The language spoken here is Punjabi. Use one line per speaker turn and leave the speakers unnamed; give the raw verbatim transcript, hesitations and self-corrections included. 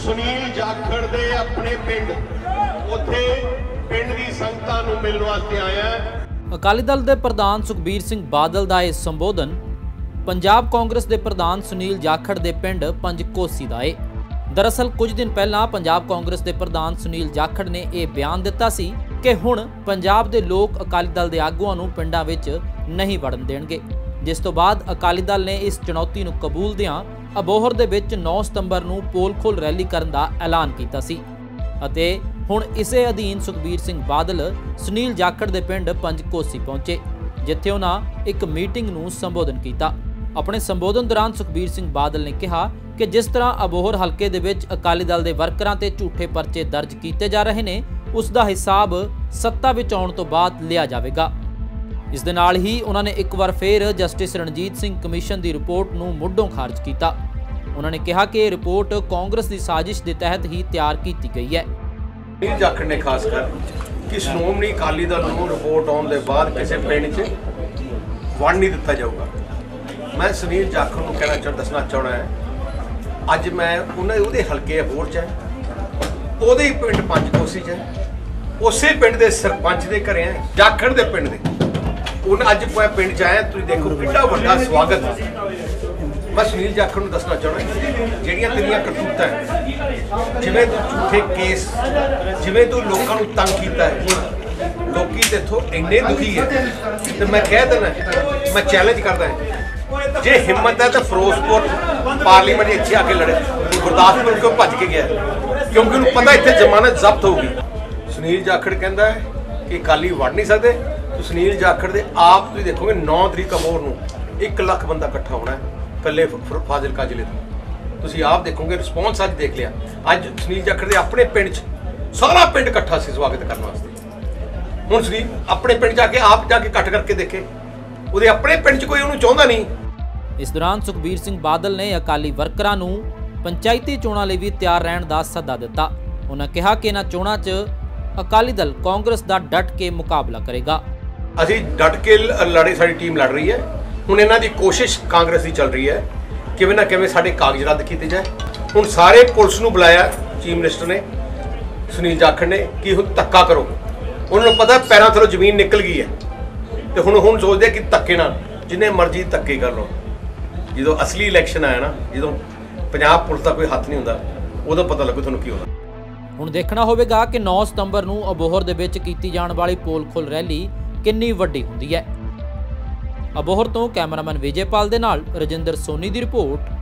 ਸੁਨੀਲ ਜਾਖੜ ਦੇ ਆਪਣੇ ਪਿੰਡ ਉੱਥੇ ਪਿੰਡ ਦੀ ਸੰਗਤਾਂ ਨੂੰ ਮਿਲਣ ਵਾਸਤੇ ਆਇਆ।
ਅਕਾਲੀ ਦਲ ਦੇ ਪ੍ਰਧਾਨ ਸੁਖਬੀਰ ਸਿੰਘ ਬਾਦਲ ਦਾ ਇਹ ਸੰਬੋਧਨ ਪੰਜਾਬ ਕਾਂਗਰਸ ਦੇ ਪ੍ਰਧਾਨ ਸੁਨੀਲ ਜਾਖੜ ਦੇ ਪਿੰਡ ਪੰਜਕੋਸੀ ਦਾ ਹੈ। ਦਰਅਸਲ ਕੁਝ ਦਿਨ ਪਹਿਲਾਂ ਪੰਜਾਬ ਕਾਂਗਰਸ ਦੇ ਪ੍ਰਧਾਨ ਸੁਨੀਲ ਜਾਖੜ ਨੇ ਇਹ ਬਿਆਨ ਦਿੱਤਾ ਸੀ ਕਿ ਹੁਣ ਪੰਜਾਬ ਦੇ ਲੋਕ ਅਕਾਲੀ ਦਲ ਦੇ ਆਗੂਆਂ ਨੂੰ ਪਿੰਡਾਂ ਵਿੱਚ ਨਹੀਂ ਵੜਨ ਦੇਣਗੇ, ਜਿਸ ਤੋਂ ਬਾਅਦ ਅਕਾਲੀ ਦਲ ਨੇ ਇਸ ਚੁਣੌਤੀ ਨੂੰ ਕਬੂਲਦਿਆਂ ਅਬੋਹਰ ਦੇ ਵਿੱਚ ਨੌਂ ਸਤੰਬਰ ਨੂੰ ਪੋਲ ਖੋਲ ਰੈਲੀ ਕਰਨ ਦਾ ਐਲਾਨ ਕੀਤਾ ਸੀ ਅਤੇ ਹੁਣ ਇਸੇ ਅਧੀਨ ਸੁਖਬੀਰ ਸਿੰਘ ਬਾਦਲ ਸੁਨੀਲ ਜਾਖੜ ਦੇ ਪਿੰਡ ਪੰਜਕੋਸੀ ਪਹੁੰਚੇ, ਜਿੱਥੇ ਉਹਨਾਂ ਇੱਕ ਮੀਟਿੰਗ ਨੂੰ ਸੰਬੋਧਨ ਕੀਤਾ। ਆਪਣੇ ਸੰਬੋਧਨ ਦੌਰਾਨ ਸੁਖਬੀਰ ਸਿੰਘ ਬਾਦਲ ਨੇ ਕਿਹਾ ਕਿ ਜਿਸ ਤਰ੍ਹਾਂ ਅਬੋਹਰ ਹਲਕੇ ਦੇ ਵਿੱਚ ਅਕਾਲੀ ਦਲ ਦੇ ਵਰਕਰਾਂ ਤੇ ਝੂਠੇ ਪਰਚੇ ਦਰਜ ਕੀਤੇ ਜਾ ਰਹੇ ਨੇ, ਉਸ ਦਾ ਹਿਸਾਬ ਸੱਤਾ ਵਿੱਚ ਆਉਣ ਤੋਂ ਬਾਅਦ ਲਿਆ ਜਾਵੇਗਾ। ਇਸ ਦੇ ਨਾਲ ਹੀ ਉਹਨਾਂ ਨੇ ਇੱਕ ਵਾਰ ਫੇਰ ਜਸਟਿਸ ਰਣਜੀਤ ਸਿੰਘ ਕਮਿਸ਼ਨ ਦੀ ਰਿਪੋਰਟ ਨੂੰ ਮੁੱਢੋਂ ਖਾਰਜ ਕੀਤਾ। ਉਹਨਾਂ ਨੇ ਕਿਹਾ ਕਿ ਇਹ ਰਿਪੋਰਟ ਕਾਂਗਰਸ ਦੀ ਸਾਜ਼ਿਸ਼ ਦੇ ਤਹਿਤ ਹੀ ਤਿਆਰ ਕੀਤੀ ਗਈ ਹੈ।
ਸੁਨੀਲ ਜਾਖੜ ਨੇ ਖਾਸ ਕਰ ਕਿ ਸ਼੍ਰੋਮਣੀ ਅਕਾਲੀ ਦਲ ਨੂੰ ਰਿਪੋਰਟ ਆਉਣ ਦੇ ਬਾਅਦ ਕਿਸੇ ਪਿੰਡ 'ਚ ਵੰਡ ਨਹੀਂ ਦਿੱਤਾ ਜਾਊਗਾ। ਮੈਂ ਸੁਨੀਲ ਜਾਖੜ ਨੂੰ ਕਹਿਣਾ ਚਾਹ ਦੱਸਣਾ ਚਾਹੁੰਦਾ ਹੈ, ਅੱਜ ਮੈਂ ਉਹਨਾਂ ਉਹਦੇ ਹਲਕੇ ਅਬੋਹਰ 'ਚ ਹੈ, ਉਹਦੇ ਹੀ ਪਿੰਡ ਪੰਜਕੋਸੀ 'ਚ ਹੈ, ਉਸੇ ਪਿੰਡ ਦੇ ਸਰਪੰਚ ਦੇ ਘਰੇ ਹੈ, ਜਾਖੜ ਦੇ ਪਿੰਡ ਦੇ ਉਹਨਾਂ ਅੱਜ ਮੈਂ ਪਿੰਡ 'ਚ ਆਇਆ। ਤੁਸੀਂ ਦੇਖੋ ਕਿੰਨਾ ਵੱਡਾ ਸਵਾਗਤ। ਮੈਂ ਸੁਨੀਲ ਜਾਖੜ ਨੂੰ ਦੱਸਣਾ ਚਾਹੁੰਦਾ, ਜਿਹੜੀਆਂ ਤੇਰੀਆਂ ਕਰਤੂਤਾਂ ਜਿਵੇਂ ਤੂੰ ਝੂਠੇ ਕੇਸ, ਜਿਵੇਂ ਤੂੰ ਲੋਕਾਂ ਨੂੰ ਤੰਗ ਕੀਤਾ ਹੈ, ਲੋਕੀ ਤੇਥੋਂ ਇੰਨੇ ਦੁਖੀ ਹੈ ਤੇ ਮੈਂ ਕਹਿ ਦਿੰਦਾ, ਮੈਂ ਚੈਲੰਜ ਕਰਦਾ, ਜੇ ਹਿੰਮਤ ਹੈ ਤਾਂ ਫਿਰੋਜ਼ਪੁਰ ਪਾਰਲੀਮੈਂਟ ਇੱਥੇ ਆ ਕੇ ਲੜੇ। ਗੁਰਦਾਸਪੁਰ ਕਿਉਂ ਭੱਜ ਕੇ ਗਿਆ? ਕਿਉਂਕਿ ਉਹਨੂੰ ਪਤਾ ਇੱਥੇ ਜ਼ਮਾਨਤ ਜ਼ਬਤ ਹੋਊਗੀ। ਸੁਨੀਲ ਜਾਖੜ ਕਹਿੰਦਾ ਹੈ ਕਿ ਅਕਾਲੀ ਵੜ ਨਹੀਂ ਸਕਦੇ। ਸੁਨੀਲ ਜਾਖੜ ਦੇ ਆਪ ਤੁਸੀਂ ਦੇਖੋਗੇ ਨੌਂ ਤਰੀਕ ਅਬੋਹਰ ਨੂੰ ਇੱਕ ਲੱਖ ਬੰਦਾ ਇਕੱਠਾ ਹੋਣਾ ਹੈ ਇਕੱਲੇ ਫਾਜ਼ਿਲਕਾ ਜ਼ਿਲ੍ਹੇ ਤੋਂ। ਤੁਸੀਂ ਆਪ ਦੇਖੋਗੇ ਰਿਸਪੌਂਸ ਅੱਜ ਦੇਖ ਲਿਆ। ਅੱਜ ਸੁਨੀਲ ਜਾਖੜ ਦੇ ਆਪਣੇ ਪਿੰਡ 'ਚ ਸਾਰਾ ਪਿੰਡ ਇਕੱਠਾ ਸੀ ਸਵਾਗਤ ਕਰਨ ਵਾਸਤੇ। ਹੁਣ ਸੁਨੀਲ ਆਪਣੇ ਪਿੰਡ ਜਾ ਕੇ ਆਪ ਜਾ ਕੇ ਇਕੱਠ ਕਰਕੇ ਦੇਖੇ, ਉਹਦੇ ਆਪਣੇ ਪਿੰਡ 'ਚ ਕੋਈ ਉਹਨੂੰ ਚਾਹੁੰਦਾ ਨਹੀਂ।
ਇਸ ਦੌਰਾਨ ਸੁਖਬੀਰ ਸਿੰਘ ਬਾਦਲ ਨੇ ਅਕਾਲੀ ਵਰਕਰਾਂ ਨੂੰ ਪੰਚਾਇਤੀ ਚੋਣਾਂ ਲਈ ਵੀ ਤਿਆਰ ਰਹਿਣ ਦਾ ਸੱਦਾ ਦਿੱਤਾ। ਉਹਨਾਂ ਕਿਹਾ ਕਿ ਇਹਨਾਂ ਚੋਣਾਂ 'ਚ ਅਕਾਲੀ ਦਲ ਕਾਂਗਰਸ ਦਾ ਡਟ ਕੇ ਮੁਕਾਬਲਾ ਕਰੇਗਾ।
ਅਸੀਂ ਡਟ ਕੇ ਲੜੇ, ਸਾਡੀ ਟੀਮ ਲੜ ਰਹੀ ਹੈ। ਹੁਣ ਇਹਨਾਂ ਦੀ ਕੋਸ਼ਿਸ਼ ਕਾਂਗਰਸ ਦੀ ਚੱਲ ਰਹੀ ਹੈ ਕਿਵੇਂ ਨਾ ਕਿਵੇਂ ਸਾਡੇ ਕਾਗਜ਼ ਰੱਦ ਕੀਤੇ ਜਾਏ। ਹੁਣ ਸਾਰੇ ਪੁਲਿਸ ਨੂੰ ਬੁਲਾਇਆ ਚੀਫ ਮਿਨਿਸਟਰ ਨੇ, ਸੁਨੀਲ ਜਾਖੜ ਨੇ, ਕਿ ਹੁਣ ਧੱਕਾ ਕਰੋ। ਉਹਨਾਂ ਨੂੰ ਪਤਾ ਪੈਰਾਂ ਥੱਲੋਂ ਜ਼ਮੀਨ ਨਿਕਲ ਗਈ ਹੈ ਤੇ ਹੁਣ ਹੁਣ ਸੋਚਦੇ ਕਿ ਧੱਕੇ ਨਾਲ ਜਿੰਨੇ ਮਰਜ਼ੀ ਧੱਕੇ ਕਰ ਲਓ। ਜਦੋਂ ਅਸਲੀ ਇਲੈਕਸ਼ਨ ਆਇਆ ਨਾ, ਜਦੋਂ ਪੰਜਾਬ ਪੁਲਿਸ ਦਾ ਕੋਈ ਹੱਥ ਨਹੀਂ ਹੁੰਦਾ, ਉਦੋਂ ਪਤਾ ਲੱਗੂ ਤੁਹਾਨੂੰ ਕੀ ਹੋਣਾ।
ਹੁਣ ਦੇਖਣਾ ਹੋਵੇਗਾ ਕਿ ਨੌਂ ਸਤੰਬਰ ਨੂੰ ਅਬੋਹਰ ਦੇ ਵਿੱਚ ਕੀਤੀ ਜਾਣ ਵਾਲੀ ਪੋਲ ਖੋਲ ਰੈਲੀ ਕਿੰਨੀ ਵੱਡੀ ਹੁੰਦੀ ਹੈ। ਅਬੋਹਰ ਤੋਂ ਕੈਮਰਾਮੈਨ ਵਿਜੇਪਾਲ ਦੇ ਨਾਲ ਰਜਿੰਦਰ ਸੋਨੀ ਦੀ ਰਿਪੋਰਟ।